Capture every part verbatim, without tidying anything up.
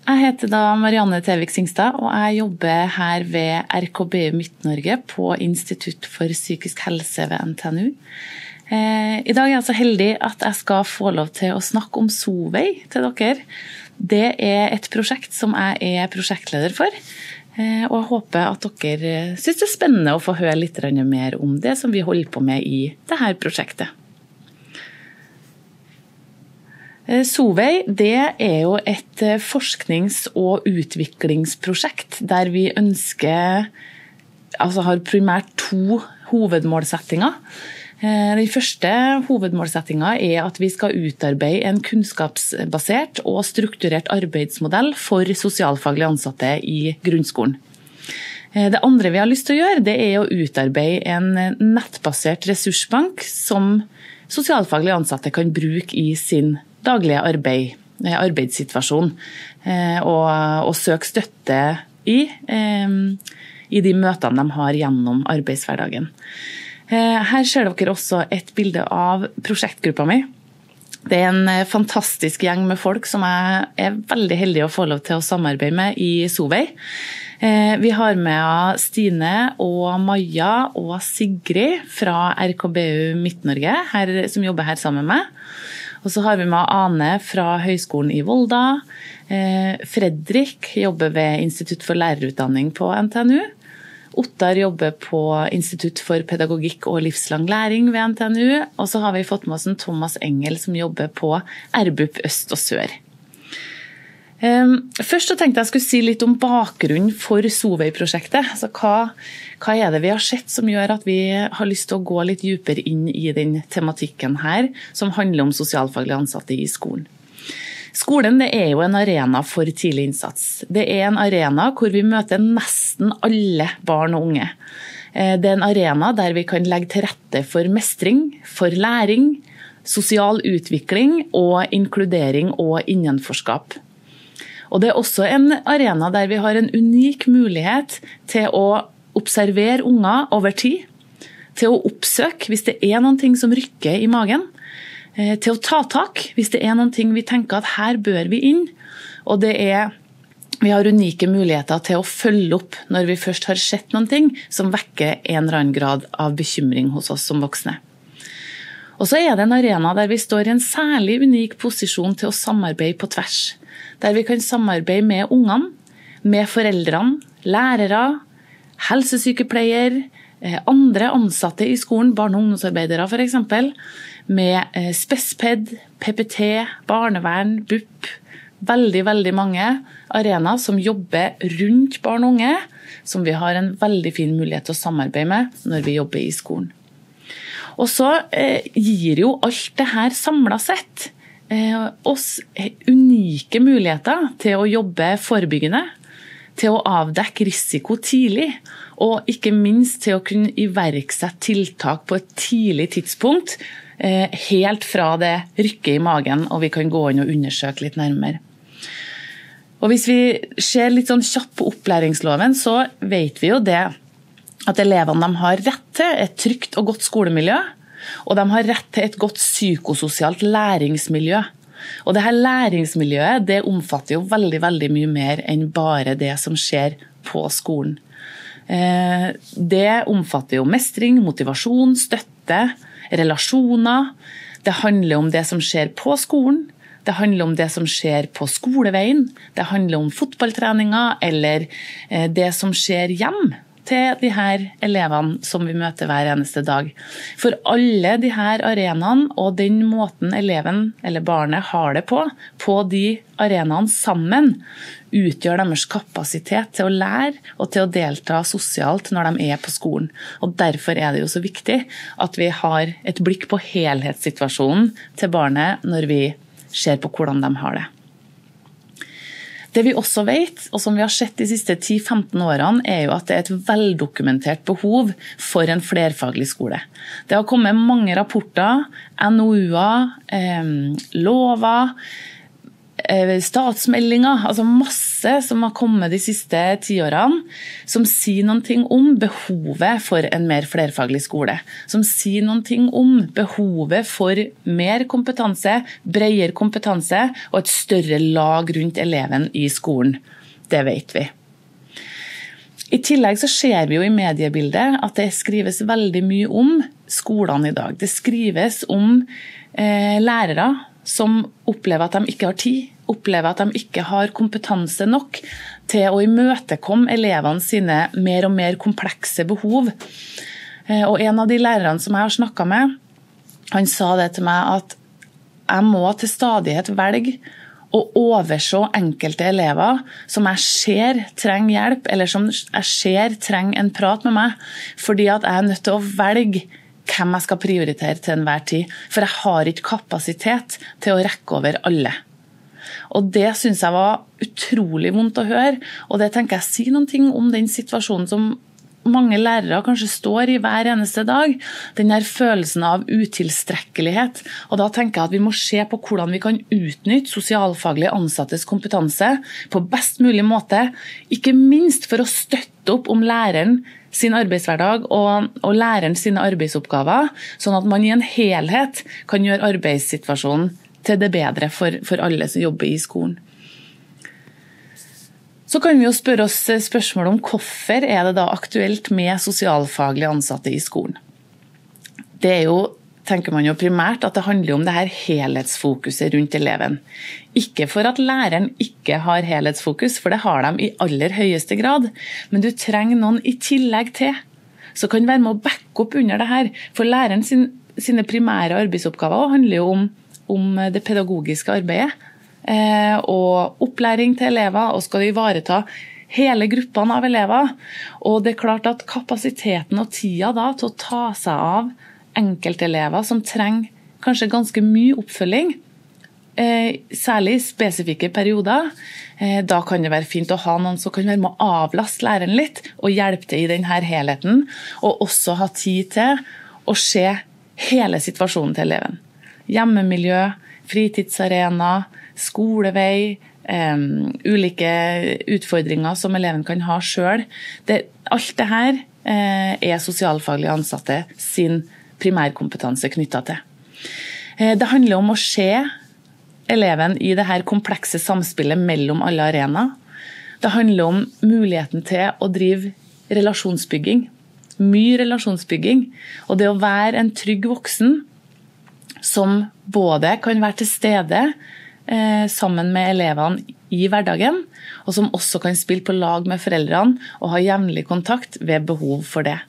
Jeg heter da Marianne Tevik Singstad, og jeg jobber her ved R K B U Midt-Norge på Institutt for psykisk helse ved N T N U. I dag er jeg så heldig at jeg skal få lov til å snakke om Sovei til dere. Det er et prosjekt som jeg er prosjektleder for, og jeg håper at dere synes det er spennende å få høre litt mer om det som vi holder på med i dette prosjektet. Sovei, det er jo et forsknings- og utviklingsprosjekt der vi ønsker, altså har primært to hovedmålsettinger. Den første hovedmålsettingen er at vi skal utarbeide en kunnskapsbasert og strukturert arbeidsmodell for sosialfaglige ansatte i grunnskolen. Det andre vi har lyst til å gjøre, det er å utarbeide en nettbasert ressursbank som sosialfaglige ansatte kan bruke i sin daglige arbeid, arbeidssituasjon og, og søke støtte i, i de møtene de har gjennom arbeidshverdagen. Her ser dere også et bilde av prosjektgruppa mi. Det er en fantastisk gjeng med folk som jeg er veldig heldig å få lov til å samarbeide med i Sovei. Vi har med Stine og Maja og Sigrid fra R K B U Midt-Norge, her, som jobber her sammen med meg. Og så har vi med Ane fra Høgskolen i Volda. Fredrik jobber ved Institutt for lærerutdanning på N T N U. Ottar jobber på Institutt for pedagogikk og livslang læring ved N T N U, og så har vi fått med oss en Thomas Engel som jobber på R B U P Øst og Sør. Først så tenkte jeg skulle si litt om bakgrunnen for Sovei-prosjektet. Altså hva, hva er det vi har sett som gjør at vi har lyst til å gå litt dypere inn i den tematikken her, som handler om sosialfaglige ansatte i skolen. Skolen det er jo en arena for tidlig innsats. Det er en arena hvor vi møter nesten alle barn og unge. Det er en arena der vi kan legge til rette for mestring, for læring, sosial utvikling og inkludering og innenforskap. Og det er også en arena der vi har en unik mulighet til å observere unger over tid, til å oppsøke hvis det er noen ting som rykker i magen, til å ta tak hvis det er noen ting vi tenker at her bør vi inn, og det er, vi har unike muligheter til å følge opp når vi først har sett noen ting som vekker en eller annen grad av bekymring hos oss som voksne. Og så er det en arena der vi står i en særlig unik posisjon til å samarbeide på tvers, der vi kan samarbeide med ungene, med foreldrene, lærere, helsesykepleier, andre ansatte i skolen, barne- og ungdomsarbeidere for eksempel, med spesped, P P T, barnevern, B U P, veldig, veldig mange arenaer som jobber rundt barn og unge, som vi har en veldig fin mulighet til å samarbeide med når vi jobber i skolen. Og så eh, gir jo alt det her samlet sett eh, oss unike muligheter til å jobbe forebyggende, til å avdekke risiko tidlig, og ikke minst til å kunne iverksette tiltak på et tidlig tidspunkt, helt fra det rykker i magen, og vi kan gå inn og undersøke litt nærmere. Og hvis vi ser litt sånn kjapt på opplæringsloven, så vet vi jo det at elevene de har rett til et trygt og godt skolemiljø, og de har rett til et godt psykososialt læringsmiljø. Og dette læringsmiljøet, det omfatter jo veldig, veldig mye mer enn bare det som skjer på skolen. Det omfatter jo mestring, motivasjon, støtte, relasjoner. Det handler om det som skjer på skolen. Det handler om det som skjer på skoleveien. Det handler om fotballtreninger eller det som skjer hjem til de her elevene som vi møter hver eneste dag. For alle de her arenaene og den måten eleven eller barnet har det på, på de arenaene sammen, utgjør deres kapasitet til å lære og til å delta sosialt når de er på skolen. Og derfor er det jo så viktig at vi har et blikk på helhetssituasjonen til barnet når vi ser på hvordan de har det. Det vi også vet, og som vi har sett de siste ti til femten årene, er jo at det er et veldokumentert behov for en flerfaglig skole. Det har kommet mange rapporter, N O U-er, eh, lover, statsmeldinger, altså masse som har kommet de siste tiårene, som sier noen ting om behovet for en mer flerfaglig skole, som sier noen ting om behovet for mer kompetanse, bredere kompetanse og et større lag rundt eleven i skolen. Det vet vi. I tillegg så ser vi jo i mediebildet at det skrives veldig mye om skolene i dag. Det skrives om eh, lærere som opplever at de ikke har tid, opplever at de ikke har kompetanse nok til å imøtekomme elevene sine mer og mer komplekse behov. Og en av de lærerne som jeg har snakket med, han sa det til meg at jeg må til stadighet velge å overse enkelte elever som jeg ser trenger hjelp, eller som jeg ser trenger en prat med meg, fordi at jeg er nødt til å velge hvem jeg skal prioritere til enhver tid, for jeg har ikke kapasitet til å rekke over alle. Og det synes jeg var utrolig vondt å høre, og det tenker jeg sier noen ting om den situasjonen som mange lærere kanskje står i hver eneste dag, den der følelsen av utilstrekkelighet. Og da tenker jeg at vi må se på hvordan vi kan utnytte sosialfaglige ansattes kompetanse på best mulig måte, ikke minst for å støtte opp om læreren sin arbeidshverdag og, og læreren sine arbeidsoppgaver, sånn at man i en helhet kan gjøre arbeidssituasjonen til det bedre for, for alle som jobber i skolen. Så kan vi jo spørre oss spørsmål om hvorfor er det da aktuelt med sosialfaglige ansatte i skolen. Det er jo, tenker man jo primært, at det handler om det her helhetsfokuset rundt eleven. Ikke for at læreren ikke har helhetsfokus, for det har de i aller høyeste grad, men du trenger noen i tillegg til, så kan være med å backe opp under det her. For læreren sin, sine primære arbeidsoppgaver handler jo om, om det pedagogiske arbeidet, eh, og opplæring til elever, og skal ivareta hele gruppene av elever. Og det er klart at kapasiteten og tida da til å ta seg av enkeltelever som trenger kanskje ganske mye oppfølging, eh, særlig i spesifikke perioder, eh, da kan det være fint å ha noen som kan være med å avlaste læreren litt, og hjelpe til i denne helheten, og også ha tid til å se hele situasjonen til eleven. Hjemmemiljø, fritidsarena, skolevei, eh, ulike utfordringer som eleven kan ha selv. Det, alt det her eh, er sosialfaglige ansatte sin primærkompetanse knyttet til. Det handler om å se eleven i det her komplekse samspillet mellom alle arenaer. Det handler om muligheten til å drive relasjonsbygging, mye relasjonsbygging, og det å være en trygg voksen som både kan være til stede eh, sammen med elevene i hverdagen, og som også kan spille på lag med foreldrene og ha jevnlig kontakt ved behov for det.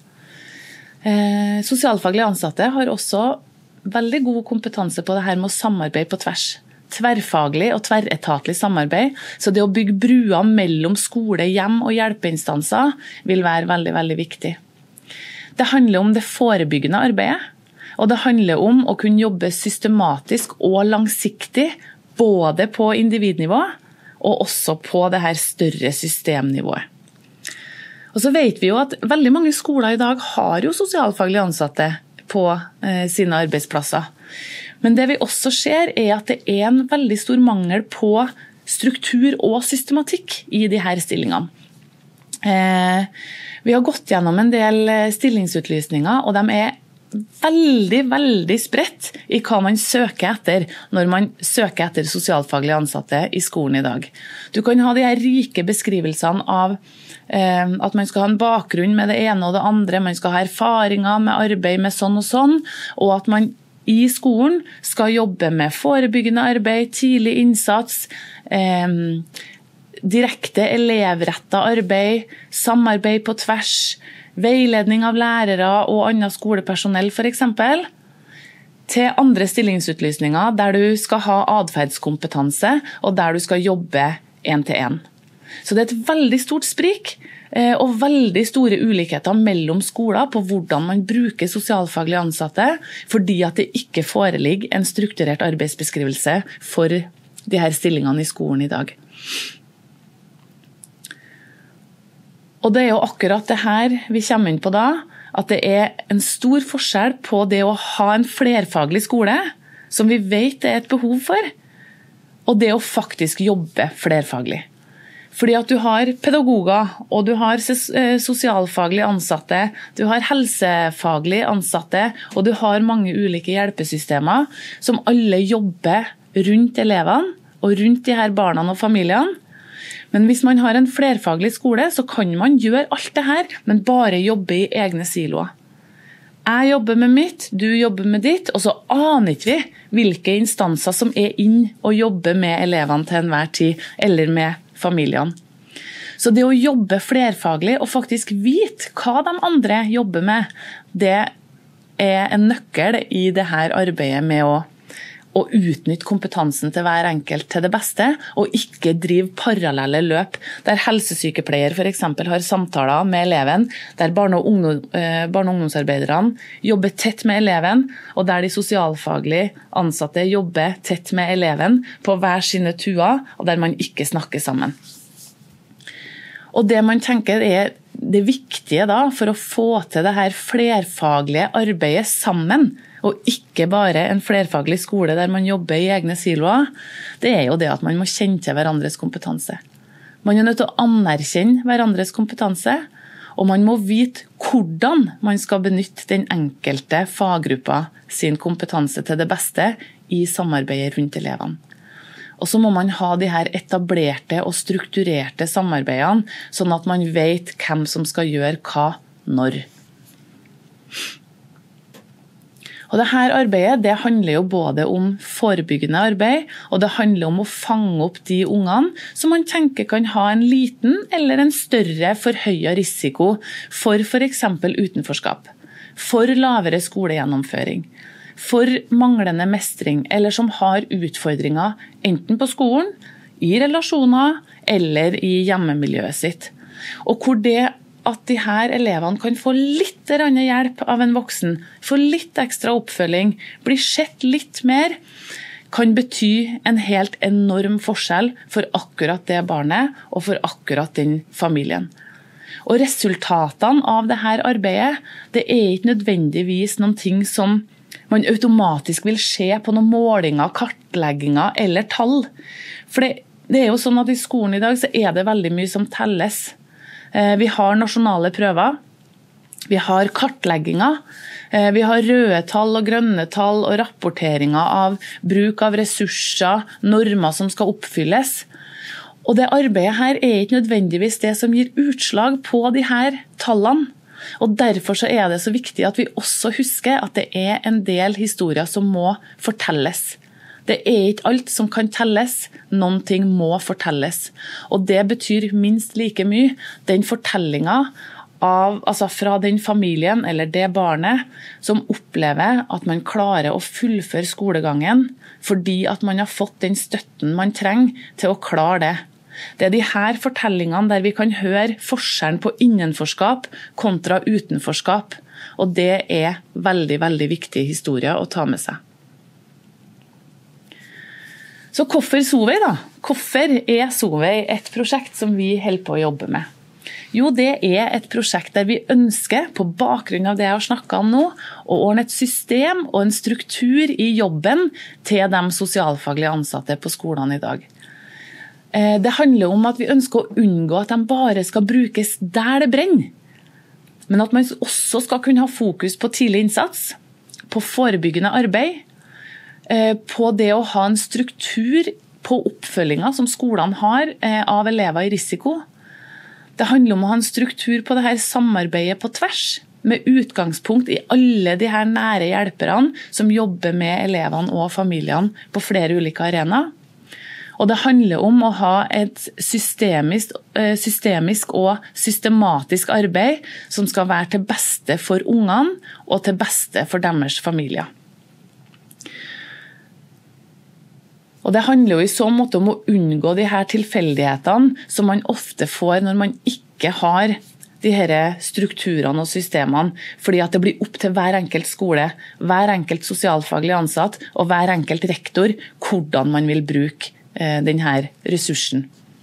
Eh, sosialfaglige ansatte har også veldig god kompetanse på det her med å samarbeide på tvers. Tverrfaglig og tverretatlig samarbeid, så det å bygge bruer mellom skole, hjem og hjelpeinstanser vil være veldig, veldig viktig. Det handler om det forebyggende arbeidet, og det handler om å kunne jobbe systematisk og langsiktig, både på individnivå og også på det her større systemnivået. Og så vet vi jo at veldig mange skoler i dag har jo sosialfaglige ansatte på eh, sine arbeidsplasser. Men det vi også ser er at det er en veldig stor mangel på struktur og systematikk i de her stillingene. Eh, vi har gått gjennom en del stillingsutlysninger, og de er veldig, veldig spredt i hva man søker etter når man søker etter sosialfaglige ansatte i skolen i dag. Du kan ha de her rike beskrivelsene av eh, at man skal ha en bakgrunn med det ene og det andre, man skal ha erfaringer med arbeid med sånn og sånn, og at man i skolen skal jobbe med forebyggende arbeid, tidlig innsats, eh, direkte elevrettet arbeid, samarbeid på tvers, veiledning av lærere og annet skolepersonell for eksempel, til andre stillingsutlysninger der du skal ha adferdskompetanse og der du skal jobbe en til en. Så det er et veldig stort sprik og veldig store ulikheter mellom skoler på hvordan man bruker sosialfaglige ansatte, fordi at det ikke foreligger en strukturert arbeidsbeskrivelse for de her stillingene i skolen i dag. Og det er jo akkurat det her vi kommer inn på da, at det er en stor forskjell på det å ha en flerfaglig skole, som vi vet det er et behov for, og det å faktisk jobbe flerfaglig. Fordi at du har pedagoger, og du har sosialfaglige ansatte, du har helsefaglige ansatte, og du har mange ulike hjelpesystemer som alle jobber rundt elevene og rundt de her barna og familiene. Men hvis man har en flerfaglig skole, så kan man gjøre alt det her, men bare jobbe i egne siloer. Jeg jobber med mitt, du jobber med ditt, og så aner ikke vi hvilke instanser som er inn og jobber med elevene til enhver tid, eller med familiene. Så det å jobbe flerfaglig og faktisk vite hva de andre jobber med, det er en nøkkel i det her arbeidet med å, å utnytte kompetansen til hver enkelt til det beste, og ikke drive parallelle løp, der helsesykepleier for eksempel har samtaler med eleven, der barne- og, ungdom, barne- og ungdomsarbeiderne jobber tett med eleven, og der de sosialfaglige ansatte jobber tett med eleven på hver sine tuer, og der man ikke snakker sammen. Og det man tenker er det viktige da, for å få til det her flerfaglige arbeidet sammen, og ikke bare en flerfaglig skole der man jobber i egne siloer, det er jo det at man må kjenne til hverandres kompetanse. Man er nødt til å anerkjenne hverandres kompetanse, og man må vite hvordan man skal benytte den enkelte faggruppa sin kompetanse til det beste i samarbeidet rundt elevene. Og så må man ha de her etablerte og strukturerte samarbeidene, sånn at man vet hvem som skal gjøre hva, når. Og dette arbeidet det handler jo både om forebyggende arbeid, og det handler om å fange opp de ungene som man tenker kan ha en liten eller en større forhøyet risiko for for eksempel utenforskap, for lavere skolegjennomføring, for manglende mestring, eller som har utfordringer enten på skolen, i relasjoner eller i hjemmemiljøet sitt. Og hvor det at de her elevene kan få litt hjelp av en voksen, få litt ekstra oppfølging, bli sett litt mer, kan bety en helt enorm forskjell for akkurat det barnet og for akkurat den familien. Og resultatene av dette arbeidet, det er ikke nødvendigvis noen ting som man automatisk vil se på noen målinger, kartlegginger eller tall. For det, det er jo sånn at i skolen i dag så er det veldig mye som telles. Vi har nasjonale prøver, vi har kartlegginger, vi har røde tall og grønne tall og rapporteringer av bruk av ressurser, normer som skal oppfylles. Og det arbeidet her er ikke nødvendigvis det som gir utslag på de her tallene. Og derfor så er det så viktig at vi også husker at det er en del historier som må fortelles. Det er ikke alt som kan telles, noen ting må fortelles. Og det betyr minst like mye den fortellingen av, altså fra den familien eller det barnet som opplever at man klarer å fullføre skolegangen fordi at man har fått den støtten man trenger til å klare det. Det er de her fortellingene der vi kan høre forskjellen på innenforskap kontra utenforskap, og det er veldig, veldig viktig historie å ta med seg. Så hvorfor Solveig da? Hvorfor er Solveig et prosjekt som vi holder på å jobbe med? Jo, det er et prosjekt der vi ønsker, på bakgrunn av det jeg har snakket om nå, å ordne et system og en struktur i jobben til de sosialfaglige ansatte på skolene i dag. Det handler om at vi ønsker å unngå at de bare skal brukes der det brenner, men at man også skal kunne ha fokus på tidlig innsats, på forebyggende arbeid, på det å ha en struktur på oppfølgingen som skolene har av elever i risiko. Det handler om å ha en struktur på dette samarbeidet på tvers, med utgangspunkt i alle de her nære hjelperne som jobber med elevene og familiene på flere ulike arenaer. Og det handler om å ha et systemisk, systemisk og systematisk arbeid som skal være til beste for ungene og til beste for deres familier. Og det handler jo i så måte om å unngå de her tilfeldighetene som man ofte får når man ikke har de her strukturene og systemene, fordi at det blir opp til hver enkelt skole, hver enkelt sosialfaglig ansatt og hver enkelt rektor hvordan man vil bruke denne ressursen.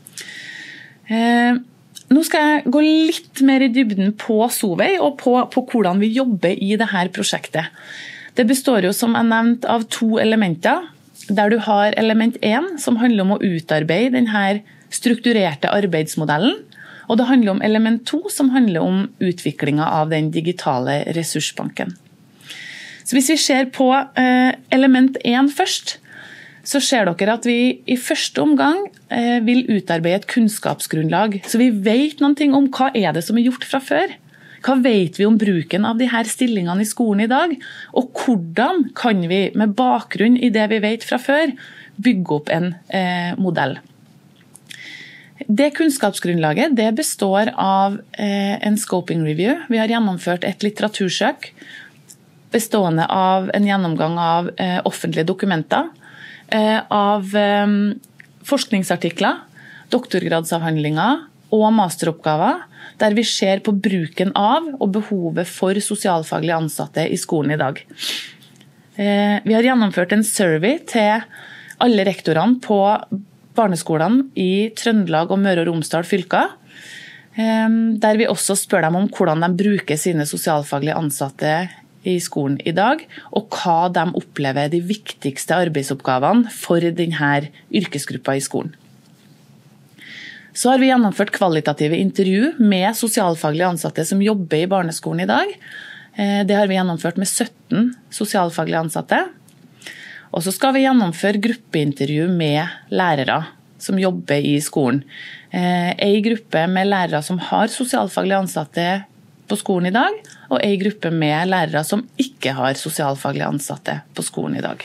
Nå skal jeg gå litt mer i dybden på Solveig og på, på hvordan vi jobber i dette prosjektet. Det består jo som jeg nevnte av to elementer. der du har element én, som handler om å utarbeide denne strukturerte arbeidsmodellen, og det handler om element to, som handler om utviklingen av den digitale ressursbanken. Så hvis vi ser på element én først, så ser dere at vi i første omgang vil utarbeide et kunnskapsgrunnlag, så vi vet noe om hva er det som er gjort fra før. Hva vet vi om bruken av de her stillingene i skolen i dag, og hvordan kan vi med bakgrunn i det vi vet fra før bygge opp en eh, modell. Det kunnskapsgrunnlaget det består av eh, en scoping review. Vi har gjennomført et litteratursøk bestående av en gjennomgang av eh, offentlige dokumenter, eh, av eh, forskningsartikler, doktorgradsavhandlinger og masteroppgaver, der vi ser på bruken av og behovet for sosialfaglige ansatte i skolen i dag. Eh, vi har gjennomført en survey til alle rektorene på barneskolene i Trøndelag og Møre og Romsdal fylker, der vi også spør dem om hvordan de bruker sine sosialfaglige ansatte i skolen i dag, og hva de opplever de viktigste arbeidsoppgavene for denne yrkesgruppa i skolen. Så har vi gjennomført kvalitative intervju med sosialfaglige ansatte som jobber i barneskolen i dag. Det har vi gjennomført med sytten sosialfaglige ansatte. Og så skal vi gjennomføre gruppeintervju med lærere som jobber i skolen. En gruppe med lærere som har sosialfaglige ansatte på skolen i dag, og en gruppe med lærere som ikke har sosialfaglige ansatte på skolen i dag.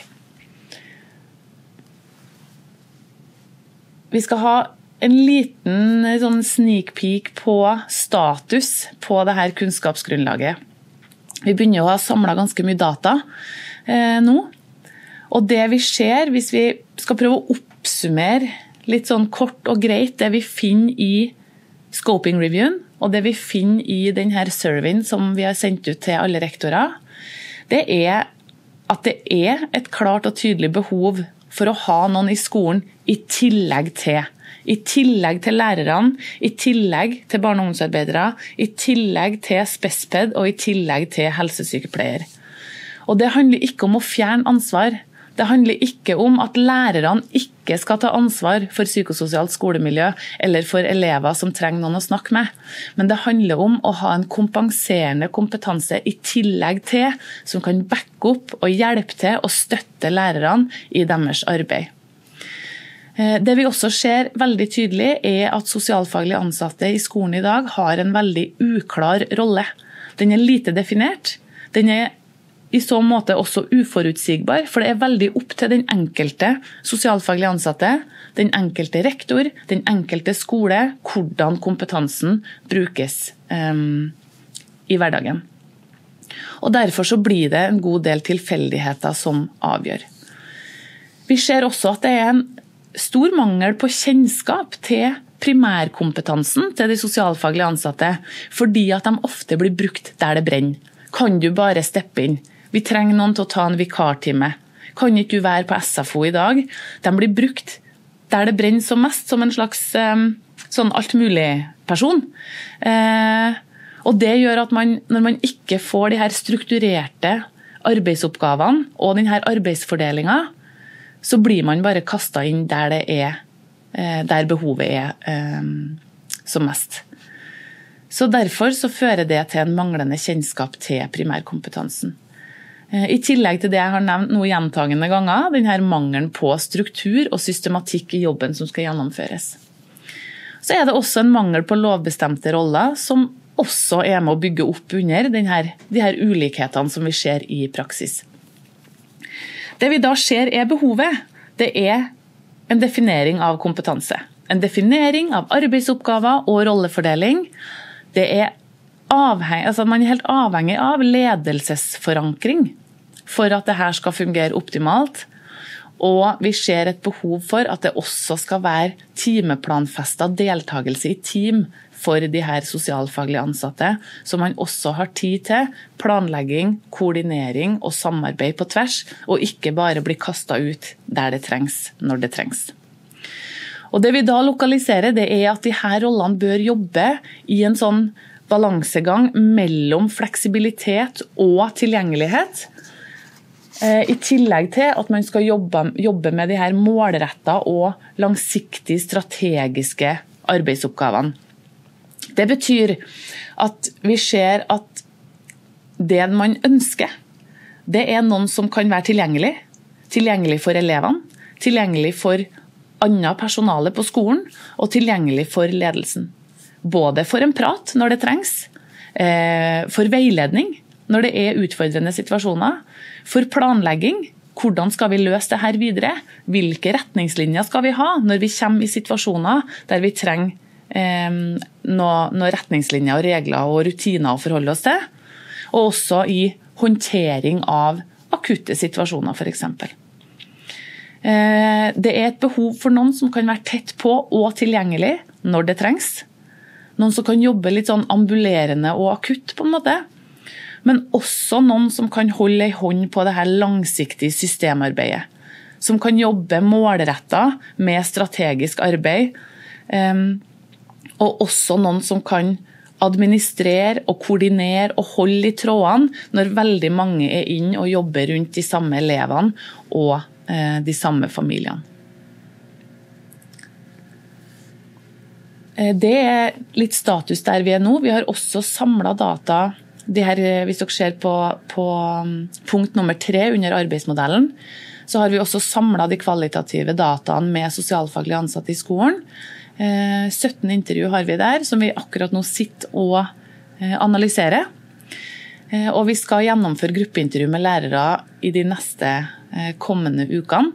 Vi skal ha en liten sånn sneak peek på status på dette kunnskapsgrunnlaget. Vi begynner å ha samlet ganske mye data eh, nå. Og det vi ser, hvis vi skal prøve å oppsummere litt sånn kort og greit det vi finner i scoping reviewen, og det vi finner i denne surveyen som vi har sendt ut til alle rektorer, det er at det er et klart og tydelig behov for å ha noen i skolen i tillegg til. I tillegg til lærerne, i tillegg til barne- og ungdomsarbeidere, i tillegg til spesped og i tillegg til helsesykepleier. Og det handler ikke om å fjerne ansvar. Det handler ikke om at lærerne ikke skal ta ansvar for psykososialt skolemiljø eller for elever som trenger noen å snakke med. Men det handler om å ha en kompenserende kompetanse i tillegg til, som kan backe opp og hjelpe til og støtte lærerne i deres arbeid. Det vi også ser veldig tydelig er at sosialfaglige ansatte i skolen i dag har en veldig uklar rolle. Den er lite definert. Den er i så måte også uforutsigbar, for det er veldig opp til den enkelte sosialfaglige ansatte, den enkelte rektor, den enkelte skole, hvordan kompetansen brukes um, i hverdagen. Og derfor så blir det en god del tilfeldigheter som avgjør. Vi ser også at det er en stor mangel på kjennskap til primærkompetansen til de sosialfaglige ansatte, fordi at de ofte blir brukt der det brenner. Kan du bare steppe inn? Vi trenger noen til å ta en vikartime. Kan ikke du være på S F O i dag? De blir brukt der det brenner som mest, som en slags um, sånn altmulig-person. Eh, og det gjør at man, når man ikke får de her strukturerte arbeidsoppgavene og denne arbeidsfordelingen, så blir man bare kastet inn der det er, der behovet er um, som mest. Så derfor så fører det til en manglende kjennskap til primærkompetansen. I tillegg til det jeg har nevnt noe gjentagende ganger, denne mangelen på struktur og systematikk i jobben som skal gjennomføres. Så er det også en mangel på lovbestemte roller, som også er med å bygge opp under denne, de her ulikhetene som vi ser i praksis. Det vi da ser er behovet, det er en definering av kompetanse. En definering av arbeidsoppgaver og rollefordeling. Det er avhengig, altså man er helt avhengig av ledelsesforankring for at dette skal fungere optimalt. Og vi ser et behov for at det også skal være timeplanfestet deltakelse i team for de her sosialfaglige ansatte, så man også har tid til planlegging, koordinering og samarbeid på tvers, og ikke bare bli kastet ut der det trengs, når det trengs. Og det vi da lokaliserer, det er at de her rollene bør jobbe i en sånn balansegang mellom fleksibilitet og tilgjengelighet. I tillegg til at man skal jobbe, jobbe med de her målrettede og langsiktig strategiske arbeidsoppgavene. Det betyr at vi ser at det man ønsker, det er noen som kan være tilgjengelig, tilgjengelig for elevene, tilgjengelig for annet personale på skolen og tilgjengelig for ledelsen. Både for en prat når det trengs, for veiledning når det er utfordrende situasjoner, for planlegging, hvordan skal vi løse det her videre, hvilke retningslinjer skal vi ha når vi kommer i situasjoner der vi trenger eh, noen noe retningslinjer og regler og rutiner å forholde oss til, og også i håndtering av akutte situasjoner for eksempel. Eh, det er et behov for noen som kan være tett på og tilgjengelig når det trengs, noen som kan jobbe litt sånn ambulerende og akutt på en måte, men også noen som kan holde en hånd på det her langsiktige systemarbeidet, som kan jobbe målrettet med strategisk arbeid, og også noen som kan administrere og koordinere og holde i trådene når veldig mange er inn og jobber rundt de samme elevene og de samme familiene. Det er litt status der vi er nå. Vi har også samlet data. Det her, hvis dere ser på, på punkt nummer tre under arbeidsmodellen, så har vi også samlet de kvalitative dataene med sosialfaglige ansatte i skolen. Eh, sytten intervju har vi der, som vi akkurat nå sitter og eh, analyserer. Eh, og vi skal gjennomføre gruppeintervju med lærere i de neste eh, kommende ukene.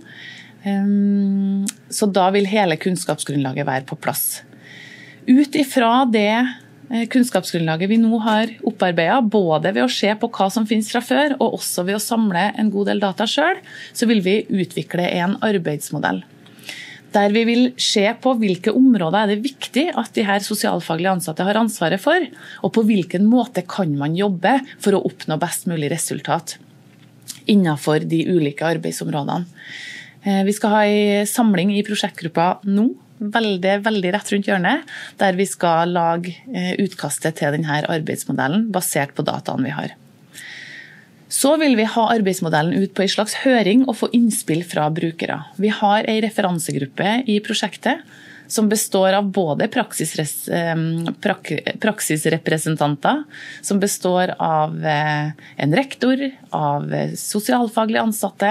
Eh, så da vil hele kunnskapsgrunnlaget være på plass. Ut ifra det kunnskapsgrunnlaget vi nå har opparbeidet, både ved å se på hva som finnes fra før, og også ved å samle en god del data selv, så vil vi utvikle en arbeidsmodell. Der vi vil se på hvilke områder er det viktig at de her sosialfaglige ansatte har ansvaret for, og på hvilken måte kan man jobbe for å oppnå best mulig resultat innenfor de ulike arbeidsområdene. Vi skal ha en samling i prosjektgruppa nå, veldig, veldig rett rundt hjørnet, der vi skal lage utkastet til denne arbeidsmodellen basert på dataene vi har. Så vil vi ha arbeidsmodellen ut på en slags høring og få innspill fra brukere. Vi har en referansegruppe i prosjektet som består av både praksisres, prak, praksisrepresentanter, som består av en rektor, av sosialfaglige ansatte,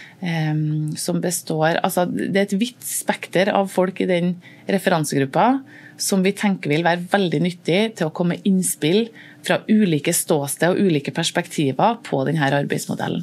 som består, altså det er et vidt spekter av folk i den referansegruppa som vi tenker vil være veldig nyttig til å komme innspill fra ulike ståsted og ulike perspektiver på denne arbeidsmodellen.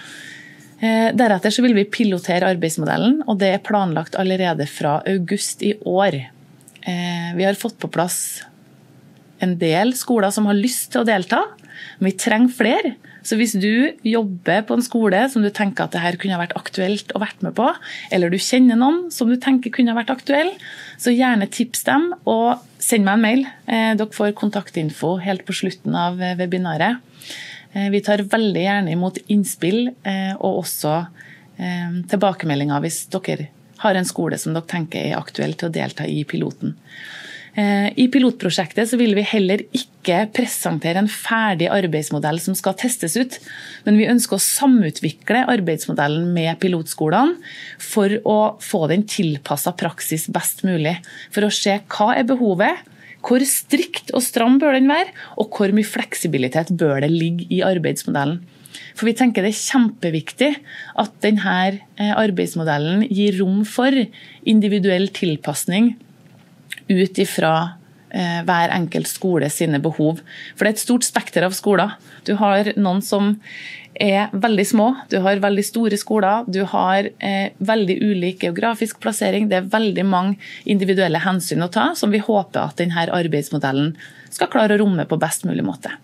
Deretter så vil vi pilotere arbeidsmodellen, og det er planlagt allerede fra august i år. Vi har fått på plass en del skoler som har lyst til å delta, men vi trenger flere. Så hvis du jobber på en skole som du tenker at det her kunne vært aktuelt å vært med på, eller du kjenner noen som du tenker kunne vært aktuell, så gjerne tips dem og send meg en mail. Dere får kontaktinfo helt på slutten av webinaret. Vi tar veldig gjerne imot innspill og også tilbakemeldinger hvis dere har en skole som dere tenker er aktuell til å delta i piloten. I pilotprosjektet så vil vi heller ikke presentere en ferdig arbeidsmodell som skal testes ut, men vi ønsker å samutvikle arbeidsmodellen med pilotskolene for å få den tilpasset praksis best mulig, for å se hva er behovet, hvor strikt og stram bør den være, og hvor mye fleksibilitet bør det ligge i arbeidsmodellen. For vi tenker det er kjempeviktig at denne arbeidsmodellen gir rom for individuell tilpasning ut ifra eh, hver enkelt skole sine behov. For det er et stort spekter av skoler. Du har noen som er veldig små, du har veldig store skoler, du har eh, veldig ulik geografisk plassering, det er veldig mange individuelle hensyn å ta, som vi håper at denne arbeidsmodellen skal klare å romme på best mulig måte.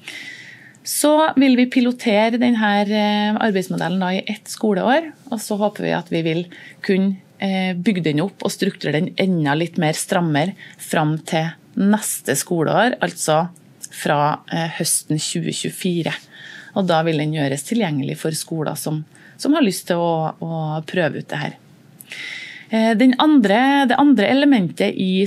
Så vil vi pilotere denne arbeidsmodellen da i ett skoleår, og så håper vi at vi vil kunne bygge den opp og strukturere den enda litt mer strammer fram til neste skoleår, altså fra høsten tjue tjuefire. Og da vil den gjøres tilgjengelig for skoler som, som har lyst til å, å prøve ut det her. Den andre, det andre elementet i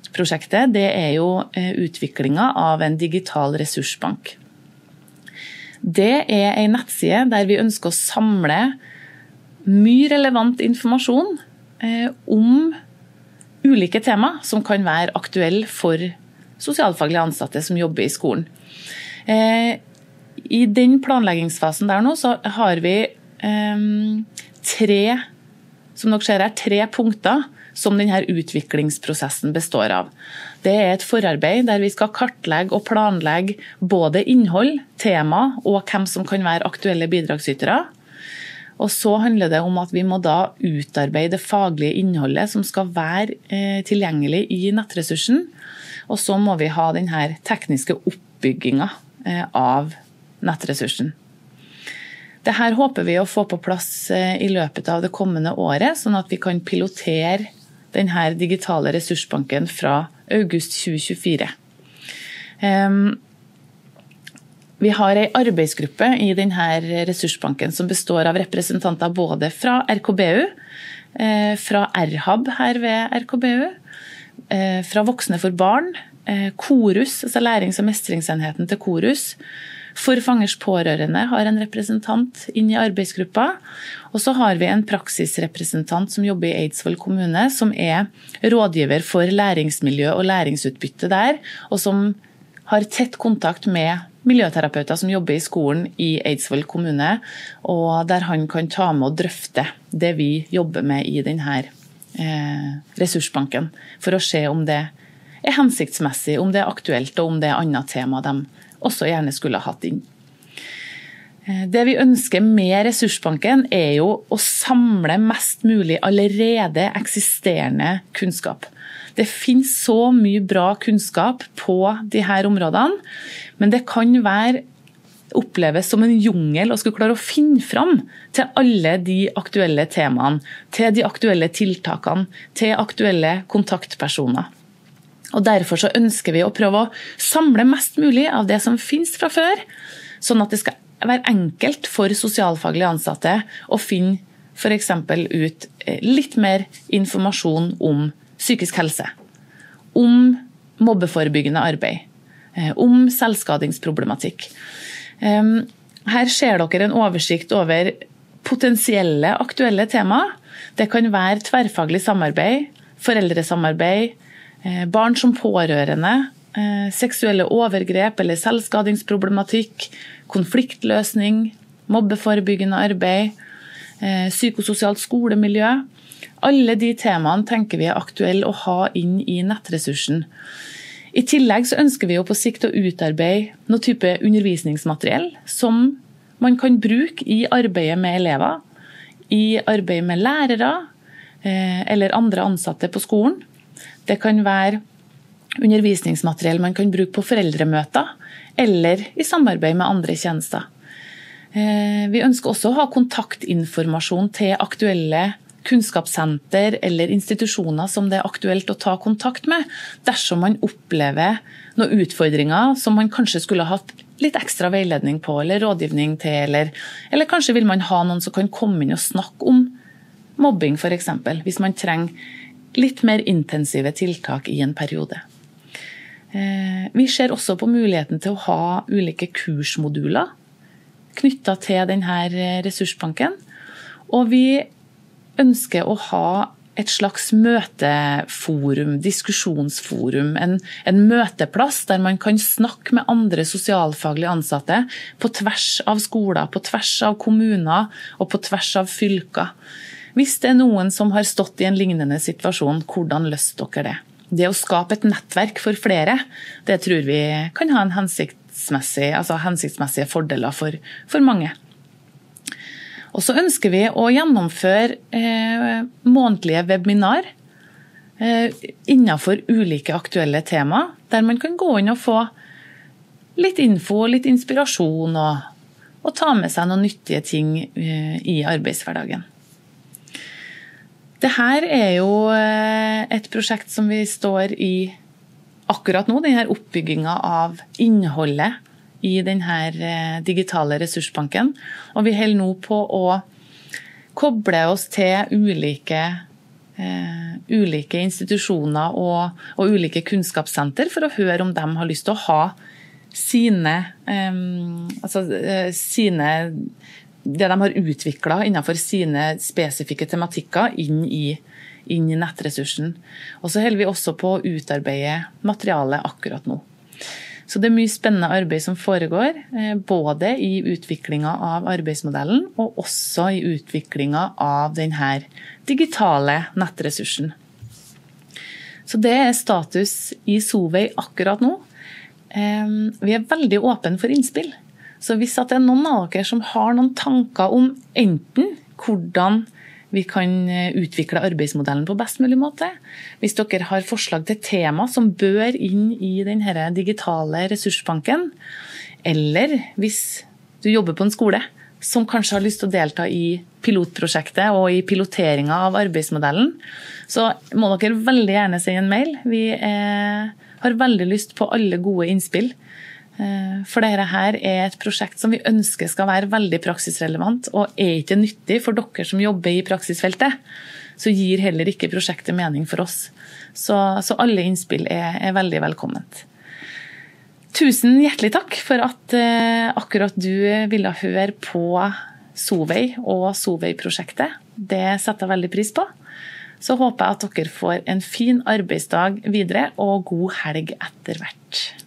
Solveig-prosjektet, det er jo utviklingen av en digital ressursbank. Det er en nettside der vi ønsker å samle mye relevant informasjon eh, om ulike tema som kan være aktuelle for sosialfaglige ansatte som jobber i skolen. Eh, I den planleggingsfasen der nå så har vi eh, tre, som dere ser her, tre punkter som denne utviklingsprosessen består av. Det er et forarbeid der vi skal kartlegge og planlegge både innhold, tema og hvem som kan være aktuelle bidragsytere. Og så handler det om at vi må da utarbeide det faglige innholdet som skal være eh, tilgjengelig i nettressursen. Og så må vi ha denne tekniske oppbyggingen eh, av nettressursen. Dette håper vi å få på plass eh, i løpet av det kommende året, sånn at vi kan pilotere denne digitale ressursbanken fra august tjue tjuefire. Um, Vi har en arbeidsgruppe i denne ressursbanken som består av representanter både fra R K B U, fra R H A B her ved R K B U, fra Voksne for barn, Korus, altså lærings- og mestringsenheten til Korus. For Fangers pårørende har en representant inn i arbeidsgruppa, og så har vi en praksisrepresentant som jobber i Eidsvoll kommune, som er rådgiver for læringsmiljø og læringsutbytte der, og som har tett kontakt med miljøterapeuter som jobber i skolen i Eidsvoll kommune, og der han kan ta med og drøfte det vi jobber med i denne eh, ressursbanken, for å se om det er hensiktsmessig, om det er aktuelt, og om det er andre tema de også gjerne skulle ha hatt inn. Det vi ønsker med ressursbanken er jo å samle mest mulig allerede eksisterende kunnskap. Det finnes så mye bra kunnskap på de her områdene, men det kan være oppleves som en jungel å skulle klare å finne fram til alle de aktuelle temaene, til de aktuelle tiltakene, til aktuelle kontaktpersoner. Og derfor så ønsker vi å prøve å samle mest mulig av det som finnes fra før, sånn at det skal være enkelt for sosialfaglige ansatte å finne for eksempel ut litt mer informasjon om psykisk helse, om mobbeforebyggende arbeid, om selvskadingsproblematikk. Her ser dere en oversikt over potensielle aktuelle tema. Det kan være tverrfaglig samarbeid, foreldresamarbeid, barn som pårørende, seksuelle overgrep eller selvskadingsproblematikk, konfliktløsning, mobbeforebyggende arbeid, psykososialt skolemiljø. Alle de temaene tenker vi er aktuelle å ha inn i nettressursen. I tillegg så ønsker vi jo på sikt å utarbeide noe type undervisningsmateriell som man kan bruke i arbeidet med elever, i arbeidet med lærere eller andre ansatte på skolen. Det kan være undervisningsmateriell man kan bruke på foreldremøter eller i samarbeid med andre tjenester. Vi ønsker også å ha kontaktinformasjon til aktuelle kunnskapssenter eller institusjoner som det er aktuelt å ta kontakt med, dersom man opplever noen utfordringer som man kanskje skulle ha hatt litt ekstra veiledning på, eller rådgivning til, eller, eller kanskje vil man ha noen som kan komme inn og snakke om mobbing for eksempel, hvis man trenger litt mer intensive tiltak i en periode. Vi ser også på muligheten til å ha ulike kursmoduler knyttet til denne ressursbanken, og vi ønsker å ha et slags møteforum, diskusjonsforum, en, en møteplass der man kan snakke med andre sosialfaglige ansatte på tvers av skoler, på tvers av kommuner og på tvers av fylker. Hvis det er noen som har stått i en lignende situasjon, hvordan løser dere det? Det å skape et nettverk for flere, det tror vi kan ha en hensiktsmessig, altså hensiktsmessige fordeler for, for mange. Og så ønsker vi å gjennomføre eh, månedlige webinar eh, innenfor ulike aktuelle tema, der man kan gå inn og få litt info, litt inspirasjon og, og ta med seg noen nyttige ting eh, i arbeidshverdagen. Dette er jo et prosjekt som vi står i akkurat nå, denne oppbyggingen av innholdet i denne digitale ressursbanken. Og vi holder nå på å koble oss til ulike, uh, ulike institusjoner og, og ulike kunnskapssenter for å høre om de har lyst til å ha sine, um, altså, sine det de har utviklet innenfor sine spesifikke tematikker inn i, inn i nettressursen. Og så holder vi også på å utarbeide materiale akkurat nå. Så det er mye spennende arbeid som foregår, både i utviklingen av arbeidsmodellen og også i utviklingen av denne digitale nettressursen. Så det er status i Solveig akkurat nå. Vi er veldig åpne for innspill. Så hvis det er noen av dere som har noen tanker om enten hvordan vi kan utvikle arbeidsmodellen på best mulig måte. Hvis dere har forslag til tema som bør inn i denne digitale ressursbanken, eller hvis du jobber på en skole som kanskje har lyst til å delta i pilotprosjektet og i piloteringen av arbeidsmodellen, så må dere veldig gjerne sende en mail. Vi er, har veldig lyst på alle gode innspill. For dette her er et prosjekt som vi ønsker skal være veldig praksisrelevant, og er ikke nyttig for dere som jobber i praksisfeltet, så gir heller ikke prosjektet mening for oss. Så, så alle innspill er, er veldig velkomment. Tusen hjertelig takk for at eh, akkurat du ville høre på Solveig og Solveig-prosjektet. Det setter jeg veldig pris på. Så håper jeg at dere får en fin arbeidsdag videre, og god helg etter hvert.